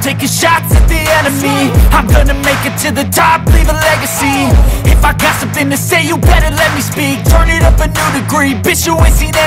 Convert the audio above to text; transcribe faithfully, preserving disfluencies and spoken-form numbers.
taking shots at the enemy. I'm gonna make it to the top, leave a legacy. If I got something to say, you better let me speak. Turn it up a new degree, bitch, you ain't seen